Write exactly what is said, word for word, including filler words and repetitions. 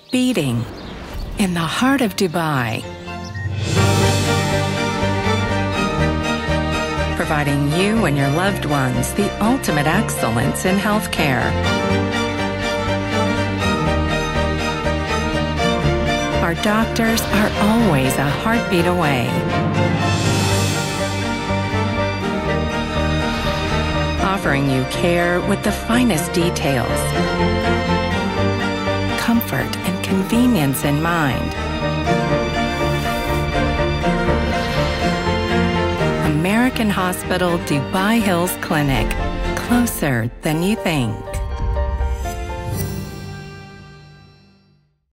beating in the heart of Dubai, providing you and your loved ones the ultimate excellence in healthcare. Our doctors are always a heartbeat away, offering you care with the finest details, comfort and convenience in mind. American Hospital Dubai Hills Clinic, closer than you think.